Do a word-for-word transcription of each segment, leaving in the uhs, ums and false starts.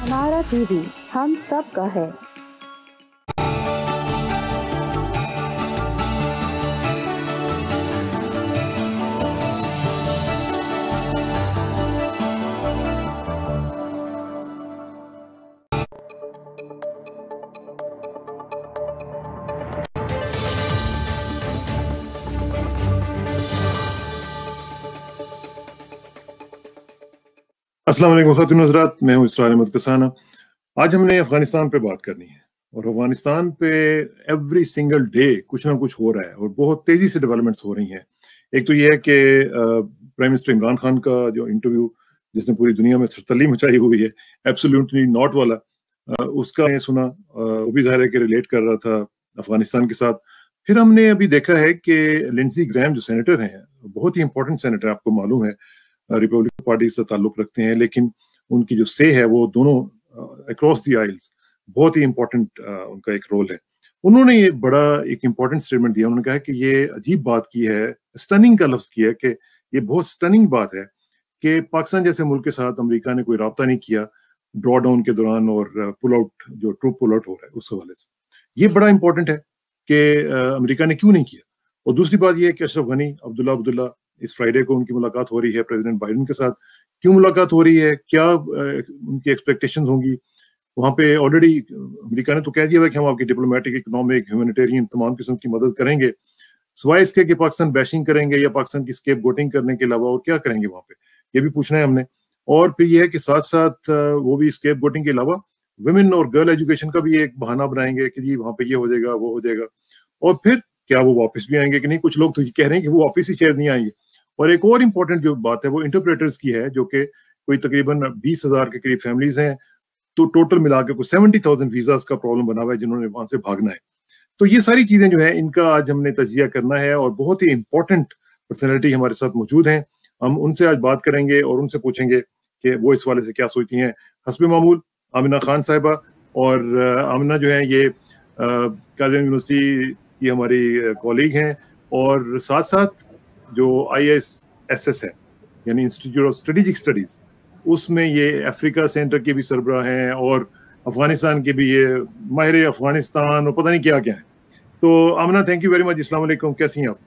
हमारा टीवी हम सब का है। अस्सलाम वालेकुम ख़ातिन हज़रात, मैं हूँ इसरार अहमद कसाना। आज हमने अफ़गानिस्तान पे बात करनी है और अफ़गानिस्तान पे एवरी सिंगल डे कुछ ना कुछ हो रहा है और बहुत तेज़ी से डेवलपमेंट्स हो रही हैं। एक तो ये है कि प्राइम मिनिस्टर इमरान खान का जो इंटरव्यू जिसने पूरी दुनिया में थरथल्ली मचाई हुई है, एब्सोल्युटली नॉट वाला, अ, उसका मैंने सुना, अ, वो भी ज़ाहिर है कि रिलेट कर रहा था अफ़गानिस्तान के साथ। फिर हमने अभी देखा है कि लिंडज़ी ग्रैहम जो सेनेटर हैं, बहुत ही इंपॉर्टेंट सेनेटर, आपको मालूम है, रिपब्लिकन पार्टी से ताल्लुक रखते हैं, लेकिन उनकी जो से है वो दोनों अक्रॉस द आइल्स बहुत ही इंपॉर्टेंट उनका एक रोल है। उन्होंने ये बड़ा एक इंपॉर्टेंट स्टेटमेंट दिया। उन्होंने कहा कि ये अजीब बात की है, स्टनिंग का लफ्ज किया है कि ये बहुत स्टनिंग बात है कि पाकिस्तान जैसे मुल्क के साथ अमेरिका ने कोई राब्ता नहीं किया ड्रॉ डाउन के दौरान और पुल आउट, जो ट्रूप पुल आउट हो रहा है उस हवाले से। ये बड़ा इंपॉर्टेंट है कि अमेरिका ने क्यों नहीं किया। और दूसरी बात यह है कि अशरफ गनी, अब्दुल्ला अब्दुल्ला, इस फ्राइडे को उनकी मुलाकात हो रही है प्रेसिडेंट बाइडेन के साथ। क्यों मुलाकात हो रही है, क्या उनकी एक्सपेक्टेशंस होंगी वहाँ पे? ऑलरेडी अमेरिका ने तो कह दिया है कि हम आपकी डिप्लोमेटिक, इकोनॉमिक, ह्यूमैनिटेरियन तमाम किस्म की मदद करेंगे। सिवाय इसके कि पाकिस्तान बैशिंग करेंगे या पाकिस्तान की स्केप गोटिंग करने के अलावा और क्या करेंगे वहाँ पे, ये भी पूछना है हमने। और फिर यह है कि साथ साथ वो भी स्केप गोटिंग के अलावा वुमेन और गर्ल एजुकेशन का भी एक बहाना बनाएंगे कि जी वहाँ पे ये हो जाएगा, वो हो जाएगा। और फिर क्या वो वापस भी आएंगे कि नहीं? कुछ लोग तो ये कह रहे हैं कि वो वापस ही शायद नहीं आएंगे। और एक और इम्पोर्टेंट जो बात है वो इंटरप्रेटर्स की है, जो कि कोई तकरीबन बीस हजार के करीब फैमिलीज हैं, तो टोटल मिला के कुछ सेवेंटी थाउजेंड वीजाज का प्रॉब्लम बना हुआ है जिन्होंने वहां से भागना है। तो ये सारी चीजें जो है इनका आज हमने तजिया करना है और बहुत ही इंपॉर्टेंट पर्सनैलिटी हमारे साथ मौजूद हैं। हम उनसे आज बात करेंगे और उनसे पूछेंगे कि वो इस वाले से क्या सोचती हैं। हस्बे मामूल आमिना खान साहिबा, और आमिना जो है ये काज़िम यूनिवर्सिटी की हमारी कॉलीग हैं और साथ साथ जो आई एस एस एस है यानी इंस्टीट्यूट ऑफ स्ट्रेटेजिक स्टडीज, उसमें ये अफ्रीका सेंटर के भी सरबराह हैं और अफगानिस्तान के भी ये माहिर अफगानिस्तान और पता नहीं क्या क्या है। तो Amna, thank you very much. अस्सलाम वालेकुम, कैसी हैं आप?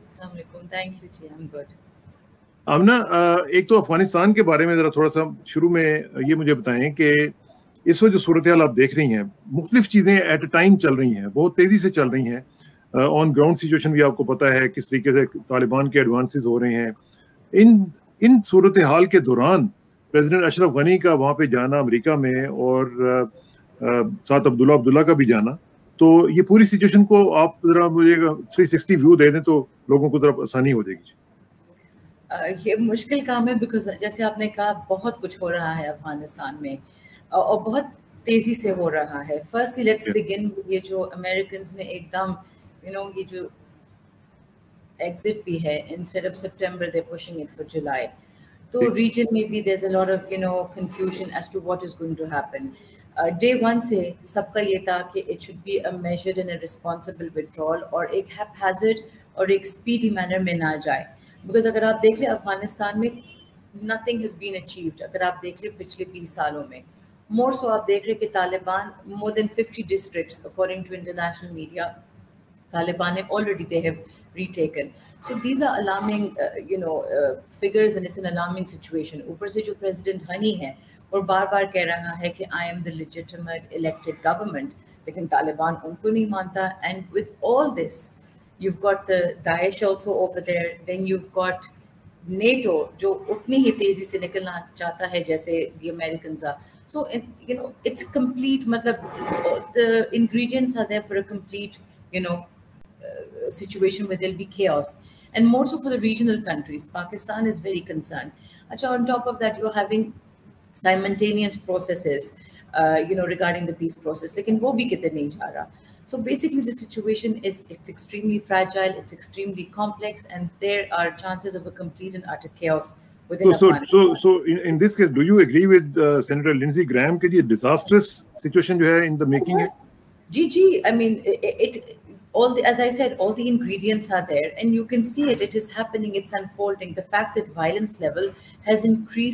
थैंक यू जी, आई एम गुड। आमना, एक तो अफगानिस्तान के बारे में ज़रा थोड़ा सा शुरू में ये मुझे बताएं कि इस वक्त जो सूरत हाल आप देख रही हैं, मुख्तलिफ चीज़ें एट अ टाइम चल रही हैं, बहुत तेज़ी से चल रही हैं। ऑन ग्राउंड सिचुएशन भी आपको पता है किस तरीके से तालिबान के एडवांसेस हो रहे हैं। इन इन सूरत हाल के दौरान प्रेसिडेंट अशरफ गनी का वहाँ पे जाना अमेरिका में और आ, आ, साथ अब्दुल्ला अब्दुल्ला का भी जाना, तो ये पूरी सिचुएशन को आप जरा मुझे थ्री सिक्सटी व्यू दे दें तो लोगों को जरा आसानी हो जाएगी। ये मुश्किल काम है बिकॉज जैसे आपने कहा बहुत कुछ हो रहा है अफगानिस्तान में और बहुत तेजी से हो रहा है। फर्स्टली लेट्स बिगिन, ये जो अमेरिकन ने एकदम यू नो ये जो एग्जिट भी है, instead of September they pushing it for July, तो रीजन में भी there is a lot of you know confusion as to what is going to happen. Day one से सबका ये था कि it should be a measured and a responsible withdrawal और एक हैप्पैज़र्ड और एक स्पीडी मैनर में ना जाए। बिकॉज अगर आप देख लें अफगानिस्तान में नथिंग हैज़ बीन अचीव्ड। अगर आप देख लें पिछले बीस सालों में मोर सो आप देख रहे कि Taliban more than fifty districts according to international media Taliban have already they have retaken. So these are alarming, uh, you know, uh, figures, and it's an alarming situation. ऊपर से जो president Ghani है और बार बार कह रहा है कि I am the legitimate elected government, लेकिन तालिबान उनको नहीं मानता. And with all this, you've got the Daesh also over there. Then you've got NATO जो उतनी ही तेजी से निकलना चाहता है जैसे the Americans are. So you know it's complete. मतलब the ingredients are there for a complete, you know, Uh, situation where there'll be chaos, and more so for the regional countries. Pakistan is very concerned. Achha, on top of that, you're having simultaneous processes, uh, you know, regarding the peace process. Lekin wo bhi kite nahi ja raha. So basically, the situation is it's extremely fragile, it's extremely complex, and there are chances of a complete and utter chaos within so, so, Afghanistan. So, so in, in this case, do you agree with uh, Senator Lindsey Graham कि ये disastrous situation जो है in the making है? G G, I mean, it, it all the, as I said, all the ingredients are there and you can see it. It is happening. It's unfolding. The fact that violence level has increased,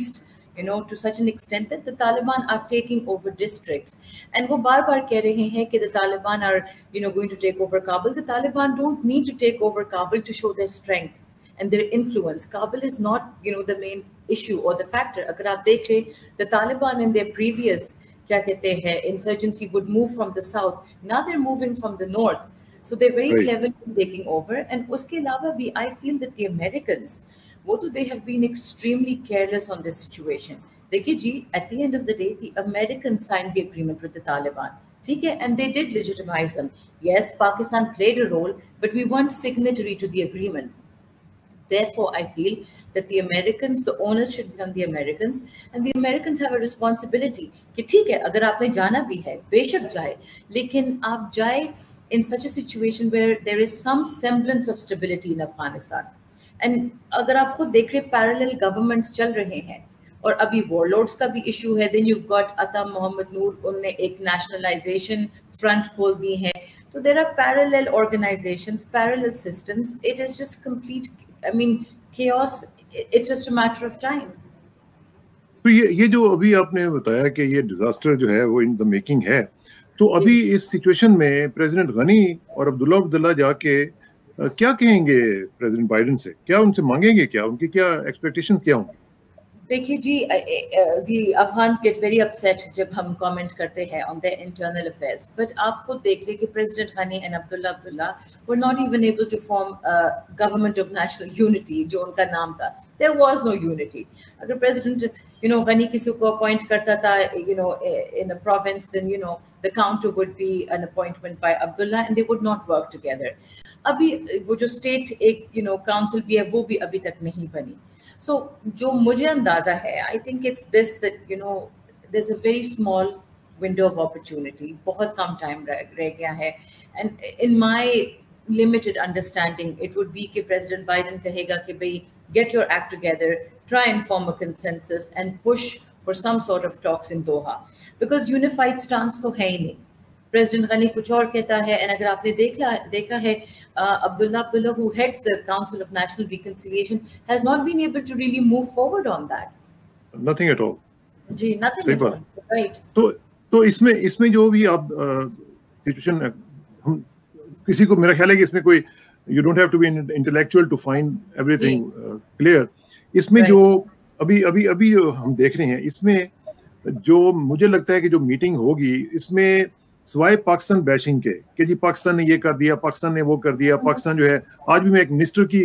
you know, to such an extent that the Taliban are taking over districts. And वो बार बार कह रहे हैं कि the Taliban are, you know, going to take over Kabul. The Taliban don't need to take over Kabul to show their strength and their influence. Kabul is not, you know, the main issue or the factor. अगर आप देख लें, the Taliban in their previous, क्या कहते हैं, insurgency would move from the south. Now they're moving from the north. So they're very right. clever in taking over. And उसके अलावा भी, I feel that the Americans, वो तो they have been extremely careless on this situation. देखिए जी, at the end of the day, the Americans signed the agreement with the Taliban. ठीक है, and they did legitimize them. Yes, Pakistan played a role, but we weren't signatory to the agreement. Therefore, I feel that the Americans, the owners should become the Americans, and the Americans have a responsibility कि ठीक है, अगर आपने जाना भी है, बेशक जाए, लेकिन आप जाए in such a situation where there is some semblance of stability in Afghanistan. And अगर आप खुद देख रहे parallel governments चल रहे हैं और अभी warlords का भी issue है, then you've got Atta Mohammed Noor, उनने एक nationalization front खोल दी है. So there are parallel organizations, parallel systems. It is just complete, I mean, chaos. It's just a matter of time. तो ये ये जो अभी आपने बताया कि ये डिजास्टर जो है वो इन द मेकिंग है, तो अभी इस सिचुएशन में प्रेसिडेंट गनी और अब्दुल्ला अब्दुल्ला जाके क्या कहेंगे प्रेसिडेंट बाइडेन से, क्या उनसे मांगेंगे, क्या उनकी क्या एक्सपेक्टेशंस क्या होंगी? देखिए जी, the Afghans get very upset जब हम कमेंट करते हैं on their internal affairs, but आप खुद देख ले कि president Ghani and Abdullah Abdullah were not even able to form a government of national unity, जो उनका नाम था. There was no unity. अगर प्रेसिडेंट, you know, गनी किसी को अपॉइंट करता था, you know, in a province, then, you know, the counter would be an appointment by Abdullah and they would not work together. अभी वो जो स्टेट एक, you know, council भी है, वो भी अभी तक नहीं बनी. So जो मुझे अंदाजा है, I think it's this, that, you know, there's a very small window of opportunity. बहुत कम time रह गया है. And in my limited understanding, it would be कि President Biden कहेगा कि भाई get your act together, try and form a consensus and push for some sort of talks in Doha. Because unified stance तो है ही नहीं. President Ghani कुछ और कहता है, and अगर आपने देखा देखा है, Abdullah Abdullah, who heads the Council of National Reconciliation, has not been able to really move forward on that. Nothing at all. Ji, nothing at all. Right. तो तो इसमें इसमें जो भी आप सिचुएशन, हम किसी को, मेरा ख्याल है कि इसमें कोई, you don't have to be an intellectual to find everything uh, clear. इसमें right. जो अभी अभी अभी जो हम देख रहे हैं, इसमें जो मुझे लगता है कि जो मीटिंग होगी, इसमें सिवाय पाकिस्तान बैशिंग के कि जी पाकिस्तान ने ये कर दिया, पाकिस्तान ने वो कर दिया, पाकिस्तान जो है, आज भी मैं एक मिनिस्टर की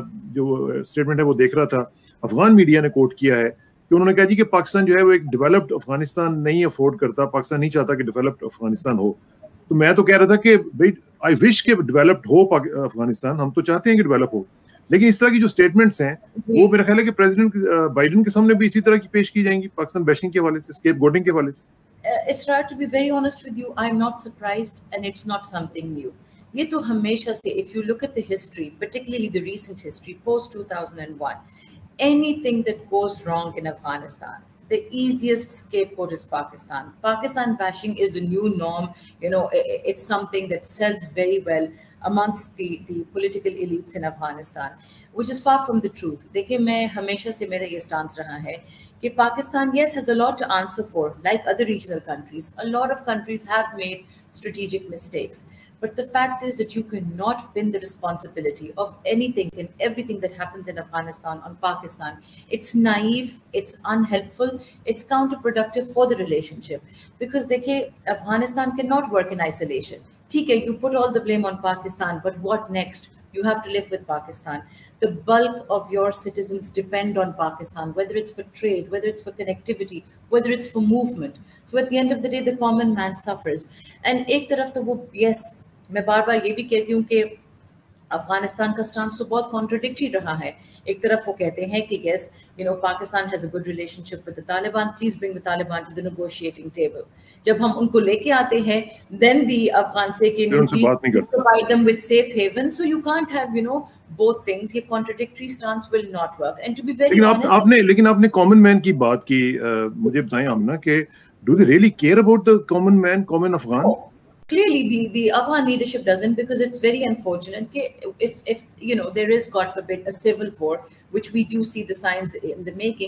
जो स्टेटमेंट है वो देख रहा था, अफगान मीडिया ने कोट किया है कि उन्होंने कहा जी कि पाकिस्तान जो है वो एक डेवलप्ड अफगानिस्तान नहीं अफोर्ड करता, पाकिस्तान नहीं चाहता कि डेवलप्ड अफगानिस्तान हो. तो मैं तो कह रहा था कि भाई आई विश के डेवलप्ड हो अफगानिस्तान, हम तो चाहते हैं कि डेवलप हो, लेकिन इस तरह की जो स्टेटमेंट्स हैं वो मेरा ख्याल है कि प्रेसिडेंट बाइडेन के सामने भी इसी तरह की पेश की जाएंगी, पाकिस्तान बैशिंग के हवाले से, स्केपगोटिंग के हवाले से. Uh, Isra, to be very honest with you, I'm not surprised, and it's not something new. ये तो हमेशा से, if you look at the history, particularly the recent history post two thousand one, anything that goes wrong in Afghanistan, the easiest scapegoat is Pakistan. Pakistan bashing is the new norm. You know, it's something that sells very well amongst the the political elites in Afghanistan, which is far from the truth. देखिए, मैं हमेशा से मेरा ये stance रहा है कि Pakistan, yes, has a lot to answer for, like other regional countries. A lot of countries have made strategic mistakes. But the fact is that you cannot pin the responsibility of anything and everything that happens in Afghanistan on Pakistan. It's naive, it's unhelpful, it's counterproductive for the relationship. Because dekhe, Afghanistan cannot work in isolation. ठीक है, you put all the blame on Pakistan, but what next? You have to live with Pakistan. The bulk of your citizens depend on Pakistan, whether it's for trade, whether it's for connectivity, whether it's for movement. So at the end of the day, the common man suffers. And एक तरफ तो वो, yes, मैं बार बार ये भी कहती हूँ कि अफगानिस्तान का स्टांस तो बहुत कॉन्ट्रडिक्टरी रहा है. एक तरफ वो कहते हैं कि yes, you know, Pakistan has a good relationship with the Taliban. Please bring the Taliban to the negotiating table. जब हम उनको लेके आते हैं, then the Afghan say कि you provide them with safe haven. So you can't have, you know, both things. ये contradictory stance will not work. And to be very लेकिन honest, आप, आपने लेकिन आपने common man की बात की, मुझे बताएं आमना कि do they really care about the common man, common Afghan? Oh. Clearly, the, the Afghan leadership doesn't, because it's very unfortunate. If, if, you know, there is, God forbid, a civil war, which we do see the signs in the making,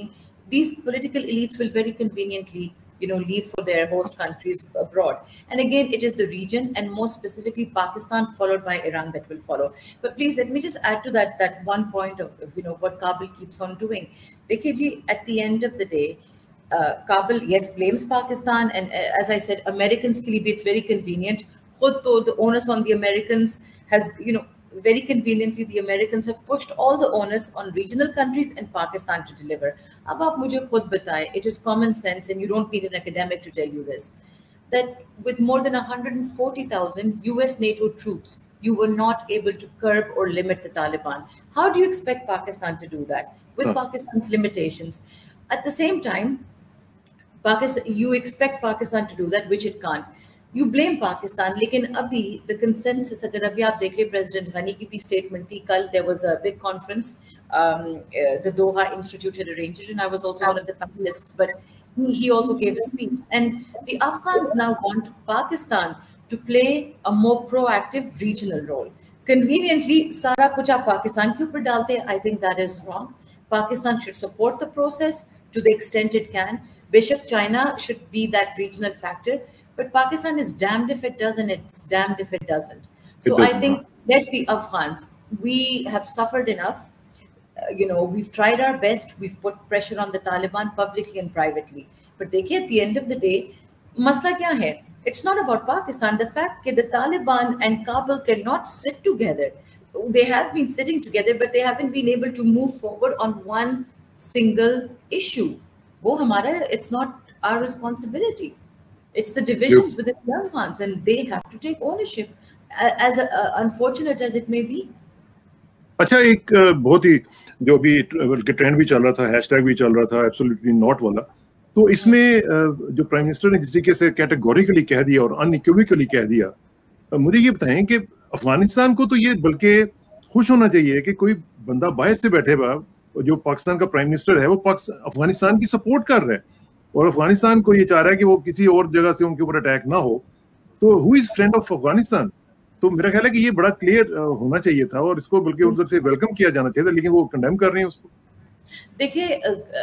these political elites will very conveniently, you know, leave for their host countries abroad. And again, it is the region, and more specifically Pakistan, followed by Iran, that will follow. But please let me just add to that that one point of, of you know, what Kabul keeps on doing. Dekhiye ji, at the end of the day, uh, Kabul, yes, blames Pakistan, and uh, as I said, Americans ke liye bhi it's very convenient. Khud to the onus on the Americans has, you know, very conveniently, the Americans have pushed all the onus on regional countries and Pakistan to deliver. Ab aap mujhe khud bataye, it is common sense, and you don't need an academic to tell you this, that with more than one hundred forty thousand U S NATO troops, you were not able to curb or limit the Taliban. How do you expect Pakistan to do that with huh. Pakistan's limitations? At the same time, Pakistan, you expect Pakistan to do that, which it can't. You blame Pakistan, लेकिन अभी the consensus, अगर अभी आप देख ले, President Ghani की भी statement थी कल, there was a big conference, um, uh, the Doha Institute had arranged it, and I was also one of the panelists, but he also gave a speech. And the Afghans now want Pakistan to play a more proactive regional role. Conveniently, सारा कुछ आप पाकिस्तान के ऊपर डालते हैं. I think that is wrong. Pakistan should support the process to the extent it can. बेशक China should be that regional factor. But Pakistan is damned if it does, and it's damned if it doesn't. So I think let the Afghans, we have suffered enough. Uh, you know, we've tried our best. We've put pressure on the Taliban publicly and privately. But dekhiye, at the end of the day, masla kya hai? It's not about Pakistan. The fact that the Taliban and Kabul cannot sit together. They have been sitting together, but they haven't been able to move forward on one single issue. Wo hamara, it's not our responsibility. It's the divisions you, within the Afghans, and they have to take ownership, as uh, unfortunate as it may be. अच्छा, एक बहुत ही जो भी trend भी चल रहा था, hashtag भी चल रहा था, एब्सोल्युटली नॉट वाला, तो इसमें जो प्राइम मिनिस्टर ने जिस तरीके से कैटेगोरिकली कह दिया और अनइक्विवोकली कह दिया, मुझे ये बताएं कि अफगानिस्तान को तो ये बल्कि खुश होना चाहिए कि कोई बंदा बाहर से बैठे हुआ जो पाकिस्तान का प्राइम मिनिस्टर है वो अफगानिस्तान की सपोर्ट कर रहा है और अफगानिस्तान को ये चाह रहा है कि वो किसी और जगह से उनके ऊपर अटैक ना हो. तो who is friend of Afghanistan? तो मेरा ख्याल है कि ये बड़ा क्लियर होना चाहिए था और इसको बल्कि उधर से वेलकम किया जाना चाहिए था, लेकिन वो कंडेम कर रहे हैं उसको. देखिए,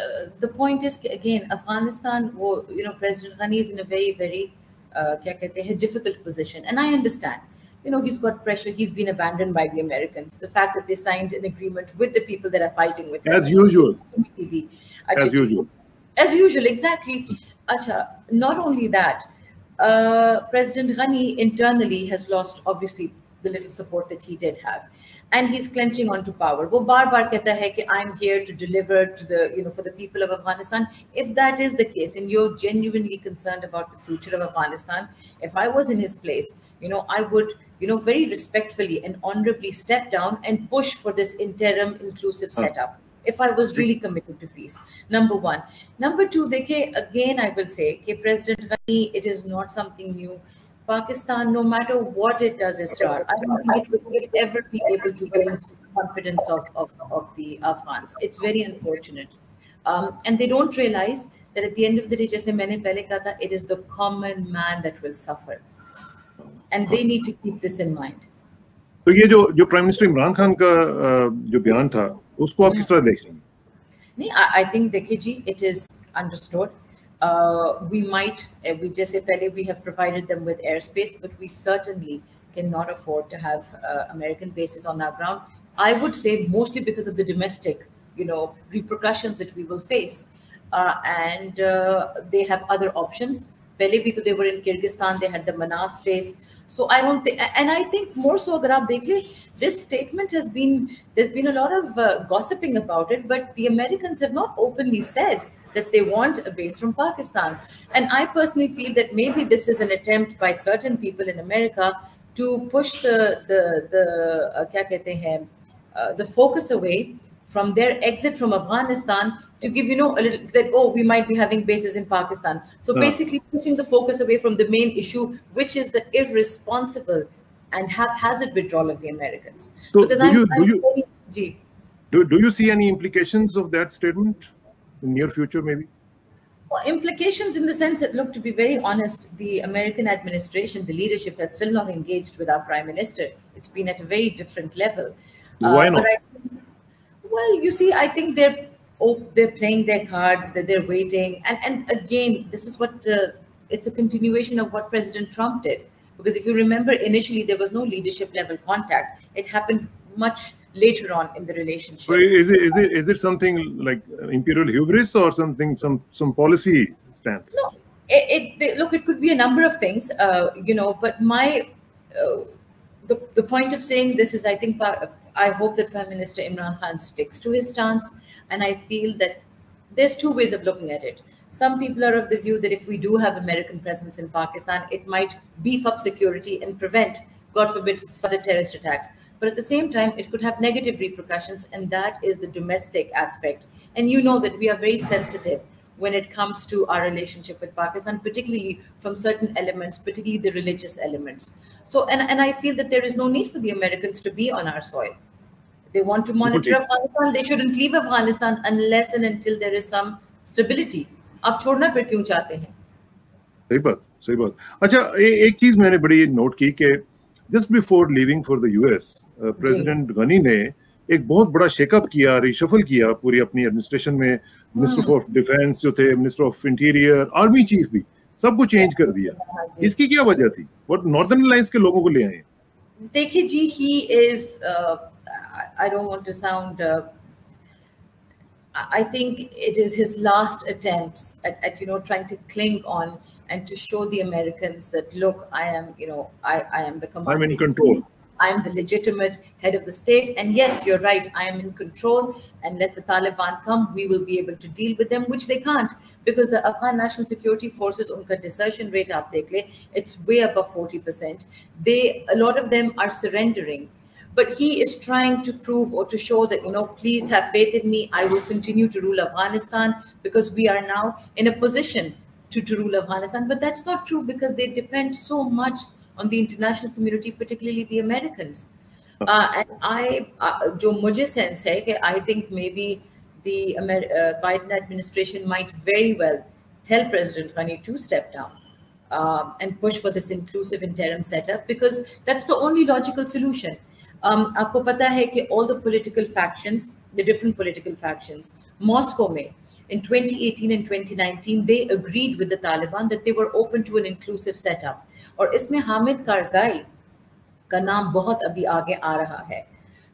the point is again Afghanistan, वो you know president Ghani is in a very very क्या कहते हैं difficult position, and I understand. You know, he's got pressure. He's been abandoned by the Americans. The fact that they signed an agreement with the people that are fighting with them. As usual. As usual. As usual, exactly. Acha, not only that, uh, President Ghani internally has lost, obviously, the little support that he did have. And he's clenching onto power. Wo bar bar kehta hai ki I'm here to deliver to the, you know, for the people of Afghanistan. If that is the case, and you're genuinely concerned about the future of Afghanistan, if I was in his place, you know, I would, you know, very respectfully and honorably step down and push for this interim inclusive setup. If I was really committed to peace, number one. Number two, dekhe, again, I will say, कि President Ghani, it is not something new. Pakistan, no matter what it does, Israr, I don't think it will ever be able to gain confidence of, of, of the Afghans. It's very unfortunate. Um, and they don't realize that at the end of the day, jaise maine pehle kaha tha, it is the common man that will suffer. And they need to keep this in mind. तो ये जो जो prime minister Imran Khan का जो बयान था उसको आप किस तरह देख रहे हैं? नहीं, I think देखिए जी, it is understood. Uh, we might, we जैसे पहले we have provided them with airspace, but we certainly cannot afford to have uh, American bases on our ground. I would say mostly because of the domestic, you know, repercussions that we will face, uh, and uh, they have other options. पहले भी तो they were in Kyrgyzstan, they had the Manas base. So I don't think, and I think more so, अगर आप देख ले, this statement has been, there's been a lot of uh, gossiping about it, but the Americans have not openly said that they want a base from Pakistan. And I personally feel that maybe this is an attempt by certain people in America to push the the the uh, क्या कहते हैं, uh, the focus away from their exit from Afghanistan to give, you know, a little that, oh, we might be having bases in Pakistan. So no. Basically pushing the focus away from the main issue, which is the irresponsible and haphazard withdrawal of the Americans. So because do, I'm, you, I'm do, you, very, do, do you see any implications of that statement in near future, maybe? Well, implications in the sense that, look, to be very honest, the American administration, the leadership has still not engaged with our Prime Minister. It's been at a very different level. Why uh, not? But I, well, you see, I think they're oh, they're playing their cards, that they're waiting. And, and again, this is what, uh, it's a continuation of what President Trump did. Because if you remember, initially there was no leadership level contact. It happened much later on in the relationship. So is it, is it, is it something like imperial hubris or something, some, some policy stance? No, it, it look, it could be a number of things, uh, you know, but my, uh, the, the point of saying this is, I think, I hope that Prime Minister Imran Khan sticks to his stance. And I feel that there's two ways of looking at it. Some people are of the view that if we do have American presence in Pakistan, it might beef up security and prevent, God forbid, further terrorist attacks. But at the same time, it could have negative repercussions, and that is the domestic aspect. And you know that we are very sensitive when it comes to our relationship with Pakistan, particularly from certain elements, particularly the religious elements. So, and, and I feel that there is no need for the Americans to be on our soil. They want to monitor okay. Afghanistan. They shouldn't leave Afghanistan unless and until there is some stability. आप छोड़ना फिर क्यों चाहते हैं? सही बात, सही बात. अच्छा, एक चीज मैंने बड़ी नोट की कि just before leaving for the U S, president Ghani ने एक बहुत बड़ा शेकअप किया, रिशफल किया पूरी अपनी एडमिनिस्ट्रेशन में. मिनिस्टर ऑफ डिफेंस जो थे, minister of interior, army chief भी, सबको चेंज कर दिया. इसकी क्या वजह थी? व्हाट नॉर्दर्न अलायंस के लोगों को ले आए? देखिए जी, he is uh, I don't want to sound uh, I think it is his last attempts at, at, you know, trying to cling on and to show the Americans that, look, I am, you know, I, I am the commander. I'm in control. I am the legitimate head of the state. And yes, you're right, I am in control, and let the Taliban come, we will be able to deal with them, which they can't, because the Afghan National Security Forces, unka desertion rate, aap dekh le, it's way above forty percent. They, a lot of them are surrendering. But he is trying to prove or to show that, you know, please have faith in me. I will continue to rule Afghanistan because we are now in a position to, to rule Afghanistan. But that's not true, because they depend so much on the international community, particularly the Americans. Uh, and I, uh, jo mujhe sense hai कि I think maybe the Amer uh, Biden administration might very well tell President Ghani to step down uh, and push for this inclusive interim setup, because that's the only logical solution. Um, आपको पता है कि all the political factions, the different political factions, Moscow में, in twenty eighteen and twenty nineteen, they agreed with the Taliban that they were open to an inclusive setup. और इसमें हामिद कारज़ाई का नाम बहुत अभी आगे आ रहा है.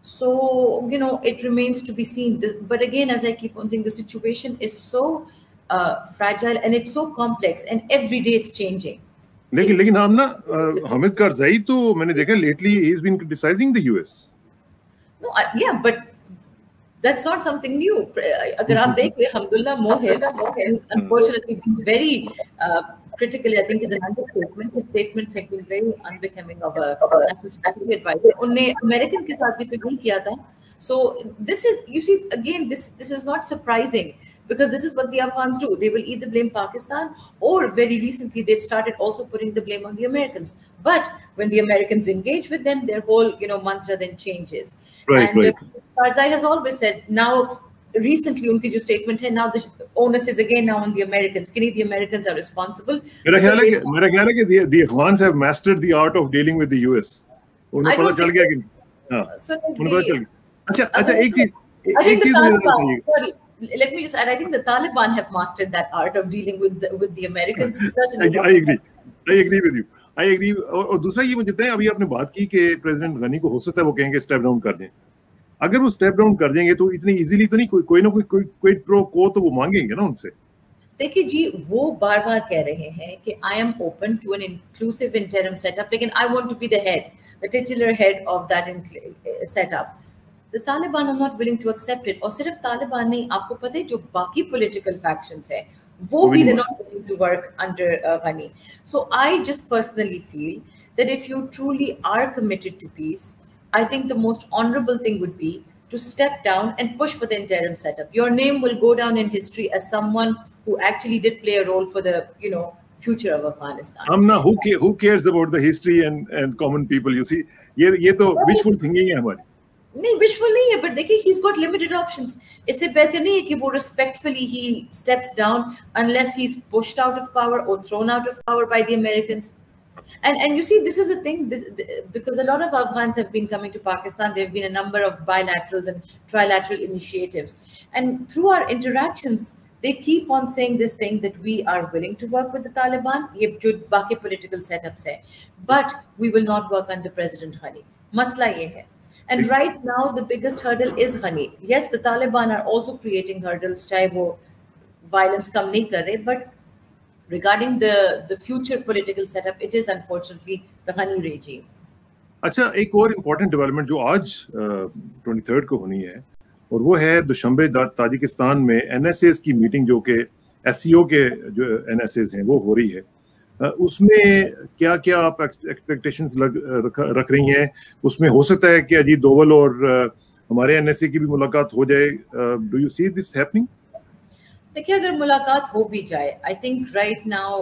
So, you know, it remains to be seen. But again, as I keep on saying, the situation is so uh, fragile and it's so complex, and every day it's changing. लेकिन लेकिन हम ना हामिद कारज़ाई तो मैंने देखा lately he's been criticizing the U S. No, I, yeah, but that's not something new. अगर आप देख ले, Hamdullah Mohel has unfortunately been very uh, critical. I think is an understatement. His statements have been very unbecoming of a, of a national strategy advisor. उन्होंने American के साथ भी तो नहीं किया था. So this is, you see, again, this this is not surprising, because this is what the Afghans do. They will either blame Pakistan, or very recently they've started also putting the blame on the Americans. But when the Americans engage with them, their whole, you know, mantra then changes. Right, and right. Uh, Karzai has always said, now recently unki jo statement hai, now the onus is again now on the Americans. Kini, the Americans are responsible. मेरा ख्याल है कि मेरा ख्याल है कि the, the Afghans have mastered the art of dealing with the U S. उन्हें पता चल गया कि हाँ, so उन्हें पता चल गया. अच्छा अच्छा एक चीज एक चीज sorry. Let me just add, I think the Taliban have mastered that art of dealing with the, with the Americans. Certainly. I, I agree. I agree with you. I agree. और, और दूसरा ये मुझे बताएं, अभी आपने बात की कि प्रेसिडेंट गनी को हो सकता है वो कहेंगे स्टेप डाउन कर दें. अगर वो स्टेप डाउन कर देंगे तो इतनी इजीली तो नहीं, कोई कोई ना कोई कोई क्विड प्रो को तो वो मांगेंगे ना उनसे. देखिए जी, वो बार बार कह रहे हैं कि I am open to an inclusive interim setup, लेकिन I want to be the head, the titular head of that setup. The Taliban are not willing to accept it. और सिर्फ तालिबान नहीं, आपको पता है जो बाकी political factions है, वो भी they're not willing to work under uh, Ghani. So I just personally feel that if you truly are committed to peace, I think the most honorable thing would be to step down and push for the interim setup. Your name will go down in history as someone who actually did play a role for the, you know, future of Afghanistan. Amna, who cares, who cares about the history and and common people? You see, ये ये तो wishful thinking है हमारी. नहीं, wishful नहीं है, but देखिए he's got limited options. इससे बेहतर नहीं है कि वो respectfully he steps down unless he's pushed out of power or thrown out of power by the Americans. And and you see, this is a thing, this, because a lot of Afghans have been coming to Pakistan. There have been a number of bilaterals and trilateral initiatives. And through our interactions, they keep on saying this thing that we are willing to work with the Taliban, ye jo baaki political setups hai, but we will not work under President Ghani. Masla ye hai. And right now, the biggest hurdle is Ghani. Yes, the Taliban are also creating hurdles, chahe wo violence kam nahi kar rahe, but regarding the the future political setup, it is unfortunately the Ghani regime. अच्छा, एक और important development जो आज twenty third को होनी है, और वो है दुशंबे ताजिकिस्तान में एनएसएस की मीटिंग, जो कि एससीओ के जो एनएसएस हैं वो हो रही है. uh, उसमें क्या क्या आप एक्सपेक्टेशंस रख, रख रही हैं? उसमें हो सकता है कि अजीत डोवल और uh, हमारे एनएसए की भी मुलाकात हो जाए. Do you see this happening? देखिए, अगर मुलाकात हो भी जाए, I think right now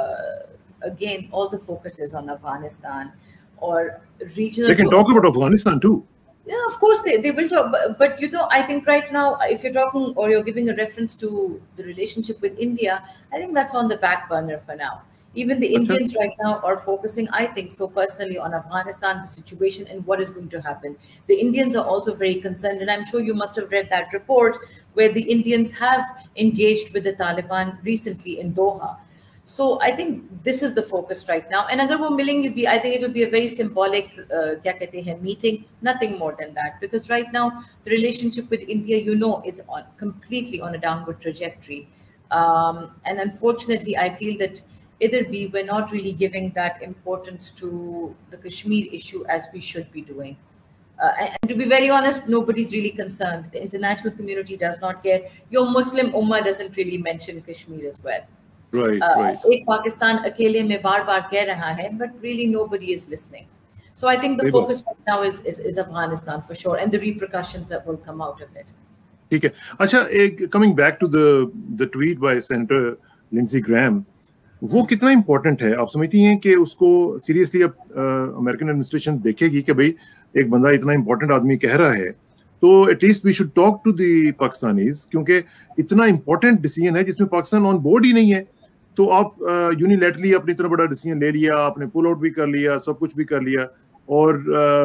again all the focus is on Afghanistan और regional. They can talk about Afghanistan too. Yeah, of course they, they will talk, but, but you know, I think right now, if you're talking or you're giving a reference to the relationship with India, I think that's on the back burner for now. Even the Indians right now are focusing, I think so personally, on Afghanistan, the situation and what is going to happen. The Indians are also very concerned, and I'm sure you must have read that report where the Indians have engaged with the Taliban recently in Doha. So I think this is the focus right now. And agar wo milenge bhi, I think it will be a very symbolic uh, kya kehte hain, meeting, nothing more than that. Because right now, the relationship with India, you know, is on completely on a downward trajectory. Um, and unfortunately, I feel that either be, we're not really giving that importance to the Kashmir issue as we should be doing. Uh, and, and to be very honest, nobody's really concerned. The international community does not care. Your Muslim Ummah doesn't really mention Kashmir as well. Right, uh, right. एक पाकिस्तान अकेले में बार बार कह रहा है, but really nobody is listening. So I think the focus right now is, is is Afghanistan for sure, and the repercussions that will come out of it. ठीक है. अच्छा, एक coming back to the the tweet by Senator Lindsey Graham, वो कितना important है? आप समझती हैं कि उसको सीरियसली अब अमेरिकन एडमिनिस्ट्रेशन देखेगी कि भाई एक बंदा इतना इम्पोर्टेंट आदमी कह रहा है, तो at least we should talk to the Pakistanis, क्योंकि इतना इम्पोर्टेंट डिसीजन है जिसमें पाकिस्तान ऑन बोर्ड ही नहीं है. तो आप यूनिलैटरली अपनी इतना बड़ा डिसीजन ले लिया, आपने पुल आउट भी कर लिया, सब कुछ भी कर लिया, और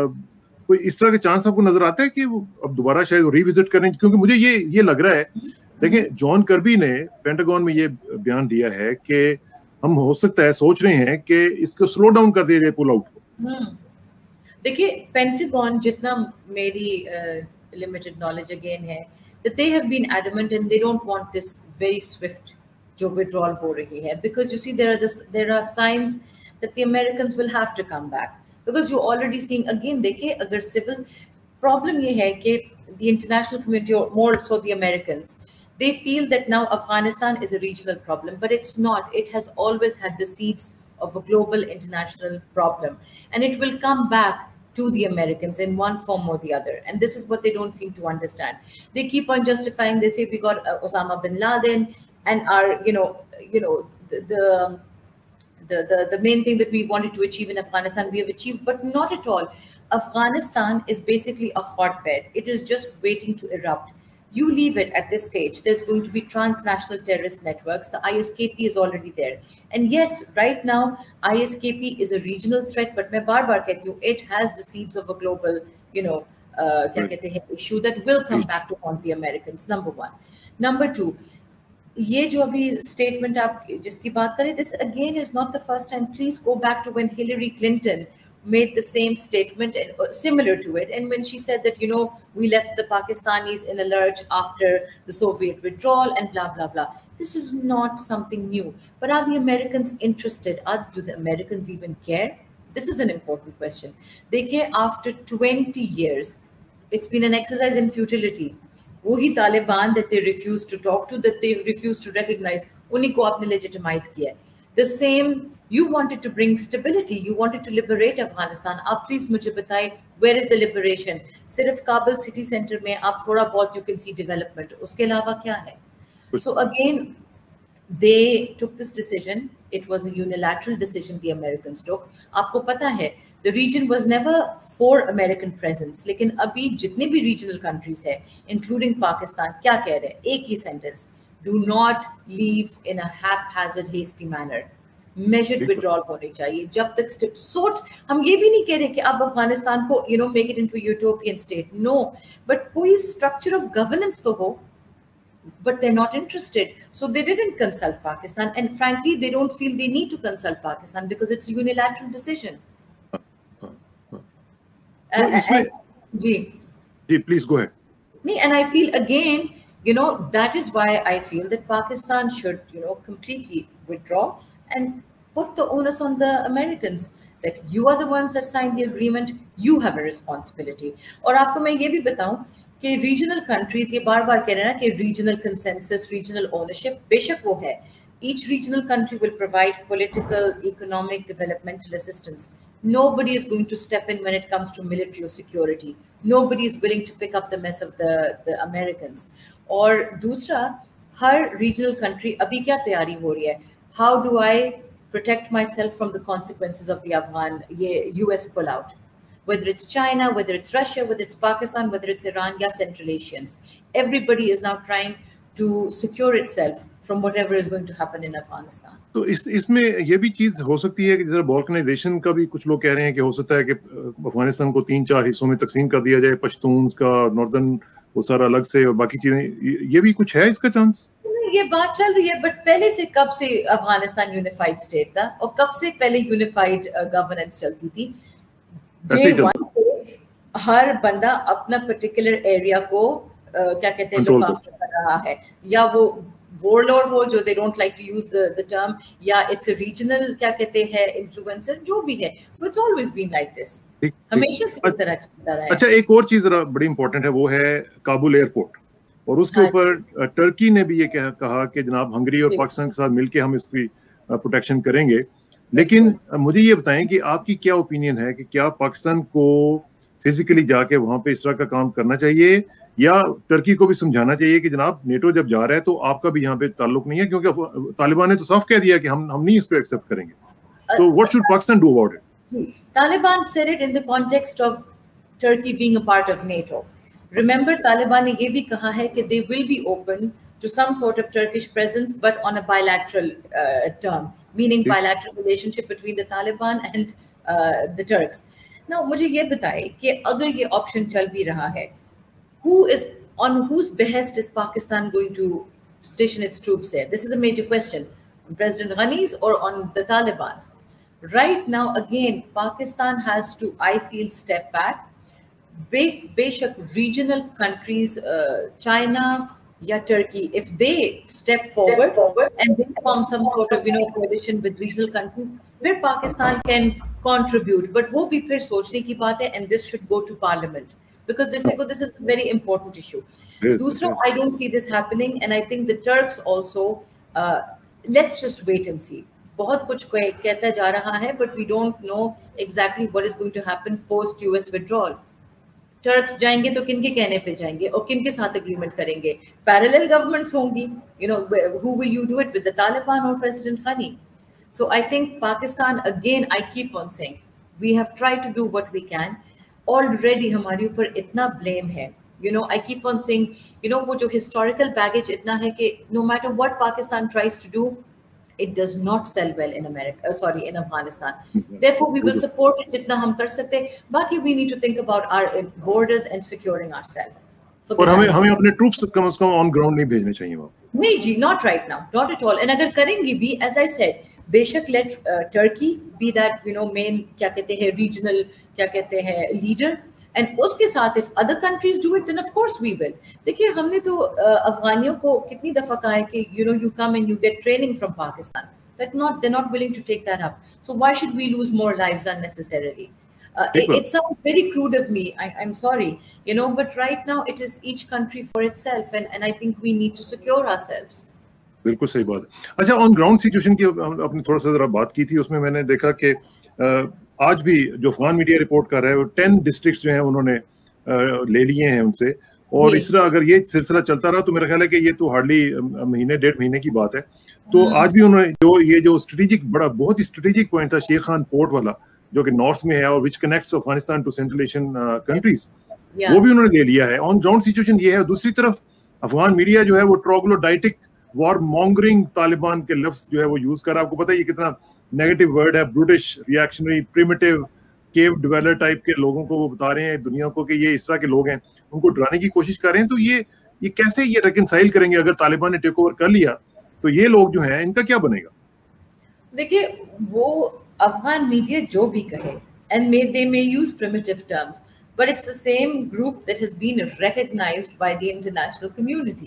uh, कोई इस तरह के चांस आपको नजर आता है कि वो अब दोबारा शायद रिविजिट करें? क्योंकि मुझे ये ये लग रहा है, देखिए जॉन कर्बी ने पेंटागन में ये बयान दिया है कि हम हो सकता है सोच रहे हैं कि इसको स्लो डाउन कर दिया जाए पुल आउट को. देखिए, पेंटागन, जितना मेरी लिमिटेड नॉलेज अगेन है, that they have been adamant and they don't want this very swift जो withdrawal हो रही है, because you see there are this there are signs that the Americans will have to come back, because you're already seeing again. देखिए, अगर civil problem ये है कि the international community, or more so the Americans, they feel that now Afghanistan is a regional problem, but it's not. It has always had the seeds of a global international problem, and it will come back to the Americans in one form or the other. And this is what they don't seem to understand. They keep on justifying. They say we got uh, Osama bin Laden, and our, you know, you know, the, the the the the main thing that we wanted to achieve in Afghanistan, we have achieved, but not at all. Afghanistan is basically a hotbed. It is just waiting to erupt. You leave it at this stage, there's going to be transnational terrorist networks. The I S K P is already there. And yes, right now, I S K P is a regional threat, but मैं बार बार कहती हूँ, it has the seeds of a global, you know, uh, क्या कहते हैं, issue that will come back to haunt the Americans, number one. Number two, ये जो अभी statement आप जिसकी बात करें, this again is not the first time. Please go back to when Hillary Clinton made the same statement and uh, similar to it, and when she said that, you know, we left the Pakistanis in a lurch after the Soviet withdrawal and blah blah blah. This is not something new. But are the Americans interested? Are, do the Americans even care? This is an important question. They care. After twenty years, it's been an exercise in futility. वही Taliban that they refuse to talk to, that they refuse to recognize, उन्हीं को आपने legitimize किया. The same, you wanted to bring stability, you wanted to liberate Afghanistan. आप please मुझे बताएं, where is the liberation? सिर्फ Kabul city center में आप थोड़ा बहुत you can see development. उसके अलावा क्या है? So again, they took this decision. It was a unilateral decision the Americans took. आपको पता है, the region was never for American presence. लेकिन अभी जितने भी regional countries है, including Pakistan, क्या कह रहे हैं? एक ही sentence. Do not leave in a haphazard, hasty manner. measured withdrawal होनी चाहिए जब तक स्टेप सोट हम ये भी नहीं कह रहे कि आप अफगानिस्तान को you know make it into a utopian state, no, but कोई structure of governance तो हो, but they're not interested, so they didn't consult Pakistan, and frankly they don't feel they need to consult Pakistan because it's a unilateral decision. तो इसमें जी जी please go ahead. नहीं, and I feel again, you know, that is why I feel that Pakistan should, you know, completely withdraw and put the onus on the Americans that you are the ones that signed the agreement, you have a responsibility. और आपको मैं ये भी बताऊं कि regional countries ये बार बार कह रहे हैं ना कि regional consensus, regional ownership, बेशक वो है. Each regional country will provide political, economic, developmental assistance. Nobody is going to step in when it comes to military or security. Nobody is willing to pick up the mess of the, the Americans. और दूसरा, हर regional country अभी क्या तैयारी हो रही है? How do I protect myself from the consequences of the Afghan ये U S pullout? Whether it's China, whether it's Russia, whether it's Pakistan, whether it's Iran, या Central Asians, everybody is now trying to secure itself from whatever is going to happen in Afghanistan. तो इस इसमें ये भी चीज हो सकती है कि जैसे बॉल्कनाइजेशन का भी कुछ लोग कह रहे हैं कि हो सकता है कि अफगानिस्तान को तीन चार हिस्सों में तकसीम कर दिया जाए, पश्तून्स का, नॉर्दर्न वो सारा अलग से, और बाकी चीजें, ये भी कुछ है इसका चांस? ये बात चल रही है, बट पहले से कब से अफगानिस्तान यूनिफाइड स्टेट था और कब से पहले यूनिफाइड गवर्नेंस चलती थी? डे वन से हर बंदा अपना पर्टिकुलर एरिया को uh, क्या कहते हैं लुक आफ्टर कर रहा है, या वो warlord हो जो they don't like to use the the term, या it's a regional क्या कहते हैं influencer, जो भी है. So it's always been like this. हमेशा से इस तरह चलता रहा है. अच्छा, एक और चीज बड़ी इंपॉर्टेंट है, वो है काबुल एयरपोर्ट, और उसके ऊपर टर्की ने भी ये कहा कि जनाब हंगरी और पाकिस्तान के साथ मिलके हम इसकी प्रोटेक्शन करेंगे. लेकिन मुझे ये बताएं कि आपकी क्या ओपिनियन है कि क्या पाकिस्तान को फिजिकली जाके वहां पे इस तरह का काम करना चाहिए, या टर्की को भी समझाना चाहिए कि जनाब नेटो जब जा रहा है तो आपका भी यहाँ पे ताल्लुक नहीं है, क्योंकि तालिबान ने तो साफ कह दिया कि हम हम नहीं इसको एक्सेप्ट करेंगे. तो what should Pakistan do about it? Taliban said it in the context of Turkey being a part of NATO. Remember, Taliban ने ये भी कहा है कि they will be open to some sort of Turkish presence, but on a bilateral uh, term, meaning bilateral relationship between the Taliban and uh, the Turks. Now, मुझे ये बताएं कि अगर ये option चल भी रहा है, who is on whose behest is Pakistan going to station its troops there? This is a major question. On President Ghani's or on the Taliban's? Right now, again, Pakistan has to, I feel, step back. Big, basic regional countries, uh, China, या Turkey, if they step forward, forward and they form some sort of you know coalition with regional countries, where Pakistan can contribute, but वो भी फिर सोचने की बात है, and this should go to Parliament because this is this is a very important issue. दूसरा, I don't see this happening, and I think the Turks also. Uh, let's just wait and see. बहुत कुछ कहता जा रहा है, but we don't know exactly what is going to happen post U S withdrawal. Turks जाएंगे तो किनके कहने पे जाएंगे और किनके साथ एग्रीमेंट करेंगे? पैरेलल गवर्नमेंट्स होंगी, you know, who will you do it with the Taliban और president Ghani? So I think Pakistan, again I keep on saying, we have tried to do what we can. Already हमारे ऊपर इतना ब्लेम है, you know, I keep on saying, you know, वो जो historical baggage इतना है कि no matter what Pakistan tries to do, it does not sell well in America, uh, sorry, in Afghanistan. Therefore, we will support it jitna hum kar sakte. Baki we need to think about our borders and securing ourselves. और हमें हमें अपने troops कम से कम on ground नहीं भेजने चाहिए वहाँ. नहीं जी, not right now, not at all. And अगर करेंगी भी, as I said, बेशक let uh, Turkey be that, you know, main क्या कहते हैं regional क्या कहते हैं leader. And उसके साथ if other countries do it, then of course we will. देखिए, हमने तो अफगानियों को कितनी दफा कहा है कि you know you come and you get training from Pakistan. That not they're not willing to take that up. So why should we lose more lives unnecessarily? Uh, it, it sounds very crude of me. I, I'm sorry, you know, but right now it is each country for itself, and and I think we need to secure ourselves. बिल्कुल सही बात है. अच्छा, on ground situation की आपने थोड़ा सा जरा बात की थी, उसमें मैंने देखा कि आज भी जो अफगान मीडिया रिपोर्ट कर रहा है वो टेन डिस्ट्रिक्ट्स जो हैं उन्होंने ले लिए हैं उनसे, और इस तरह अगर ये सिलसिला चलता रहा तो मेरा ख्याल है कि ये तो हार्डली महीने डेढ़ महीने की बात है. तो आज भी उन्होंने जो ये जो स्ट्रेटेजिक बड़ा बहुत ही स्ट्रेटेजिक पॉइंट था शेर खान पोर्ट वाला, जो कि नॉर्थ में है और which connects Afghanistan to central Asian countries, वो भी उन्होंने ले लिया है. ऑन ग्राउंड सिचुएशन ये है. दूसरी तरफ अफगान मीडिया जो है वो ट्रोग्लोडाइटिक वॉर मॉन्गरिंग तालिबान के लफ्ज जो है वो यूज कर रहा है. आपको पता है ये कितना नेगेटिव वर्ड है, brutish, reactionary, primitive, cave dweller type के लोगों को वो बता रहे हैं दुनिया को कि ये इस तरह के लोग हैं, उनको डराने की कोशिश कर रहे हैं। तो ये ये कैसे ये रिकंसाइल करेंगे? अगर तालिबान ने टेक ओवर कर लिया तो ये लोग जो हैं इनका क्या बनेगा? देखिए, वो अफगान मीडिया जो भी कहे, and may they may use primitive terms, but it's the same group that has been recognized by the international community.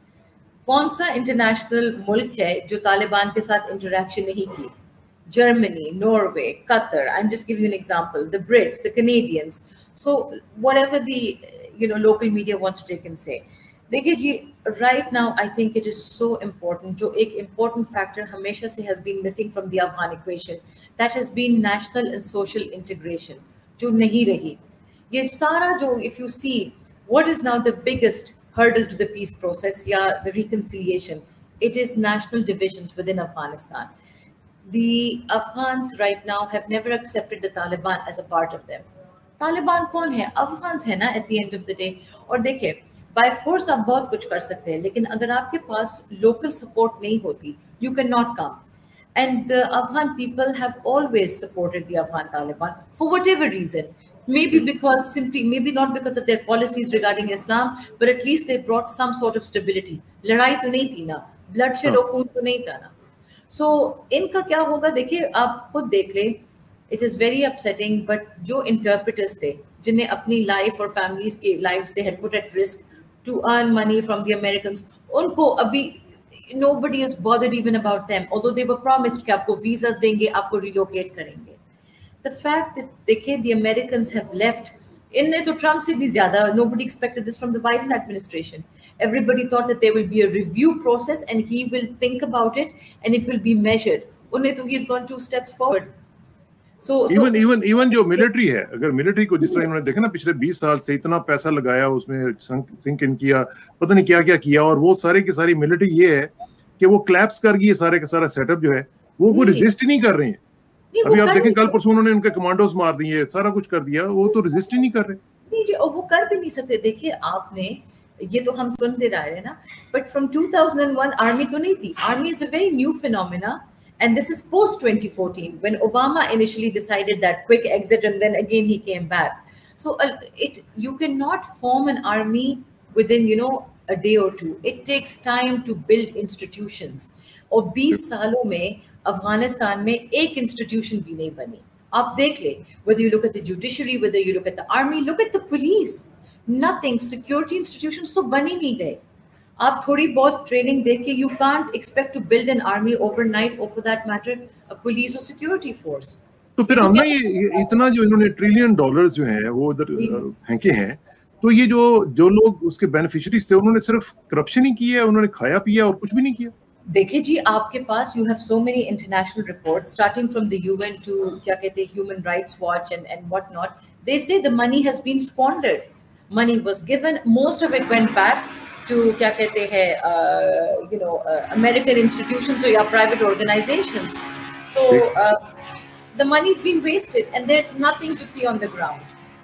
कौन सा इंटरनेशनल मुल्क है जो तालिबान के साथ इंटरेक्शन नहीं की? Germany, Norway, Qatar. I'm just giving you an example. The Brits, the Canadians. So whatever the you know local media wants to take and say. देखिए जी, right now I think it is so important. जो एक important factor हमेशा से has been missing from the Afghan equation, that has been national and social integration, जो नहीं रही. ये सारा जो, if you see what is now the biggest hurdle to the peace process या the reconciliation, it is national divisions within Afghanistan. The Afghans right now have never accepted the Taliban as a part of them. Taliban कौन है? Afghans है ना at the end of the day. और देखिए, by force आप बहुत कुछ कर सकते हैं, लेकिन अगर आपके पास लोकल सपोर्ट नहीं होती, you can not come. And the Afghan people have always supported the Afghan Taliban for whatever reason. Maybe because simply, maybe not because of their policies regarding Islam, but at least they brought some sort of stability. लड़ाई तो नहीं थी ना, bloodshed और खून तो नहीं था ना. So इनका क्या होगा? देखिए, आप खुद देख लें. It is very upsetting, but जो interpreters थे, जिन्हें अपनी लाइफ और फैमिलीज के lives they had put at risk to earn money from the Americans, उनको अभी nobody is bothered even about them, although they were promised कि आपको visas देंगे, आपको relocate करेंगे. The fact that देखिए the Americans have left, इनने तो ट्रम्प से भी ज़्यादा, nobody expected this from the Biden administration. Everybody thought that there will be a review process and he will think about it and it will be measured. उन्हें तो he's gone two steps forward. So, even so, even even जो military है, अगर military को जिस तरह इन्होंने देखा ना पिछले बीस साल से, इतना पैसा लगाया उसमें, सिंक इन किया, पता नहीं क्या क्या किया, और वो सारे की सारी मिलिट्री ये है कि वो क्लैप्स कर गई, सारे का सारा सेटअप जो है वो वो रेजिस्ट ही नहीं कर रहे हैं. अभी आप देखें, कल परसों उन्होंने उनके कमांडोज मार दिए, सारा कुछ कर दिया, वो तो रेजिस्ट ही नहीं कर रहे. नहीं जी, और वो कर भी नहीं सकते. देखिए, आपने ये तो हम सुनते रह रहे हैं ना, but from two thousand one army तो नहीं थी. Army is a very new phenomena. And this is post twenty fourteen, when Obama initially decided that quick exit and then again he came back. So uh, it you cannot form an army within, you know, a day or two. It takes time to build institutions. और बीस सालों में अफगानिस्तान में एक institution भी नहीं बनी. आप देख ले, whether you look at the judiciary, whether you look at the army, look at the police. Nothing. Security institutions तो बन ही नहीं गए. आप थोड़ी बहुत ट्रेनिंग देके, you can't expect to build an army overnight, और for that matter a police और सिक्योरिटी फोर्स. तो फिर हमने ये इतना जो इन्होंने ट्रिलियन डॉलर्स जो हैं वो उधर फेंके हैं, तो ये जो जो लोग उसके बेनिफिशियरीज थे, उन्होंने सिर्फ करप्शन ही किया, उन्होंने खाया पिया और कुछ भी नहीं किया. देखिए जी, आपके पास you have so many international reports starting from the UN to क्या कहते हैं human rights watch and and what not. They say the money has been squandered. Money was given, most of it went back to क्या कहते हैं uh, you know uh, American institutions or private organizations. So uh, the money's been wasted and there's nothing to see on the ground.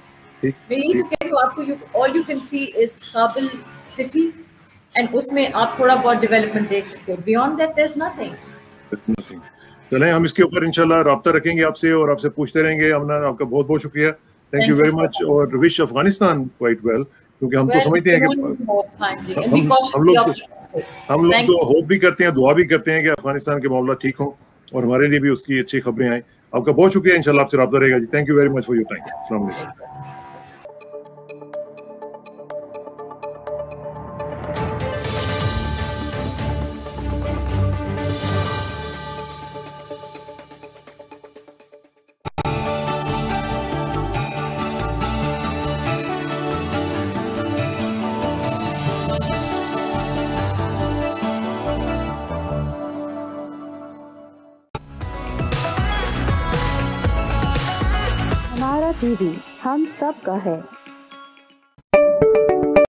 मैं यही तो कह रही हूँ आपको, you, all you can see is Kabul city and उसमें आप थोड़ा बहुत डेवलपमेंट देख सकते हैं. Beyond that there's nothing. nothing. चलें, हम इसके ऊपर इंशाल्लाह राब्ता रखेंगे आपसे और आपसे पूछते रहेंगे. अमना, आपका बहुत बहुत शुक्रिया. थैंक यू वेरी मच और विश अफगानिस्तान क्वाइट वेल, क्योंकि हम well, तो समझते हैं कि हम, हम लोग हम लोग तो होप भी करते हैं, दुआ भी करते हैं कि अफगानिस्तान के मामला ठीक हो और हमारे लिए भी उसकी अच्छी खबरें आए. आपका बहुत शुक्रिया. इंशाल्लाह आपसे राब्ता रहेगा जी. Thank you very much for your time. अस्सलाम वालेकुम. टीवी हम सब का है.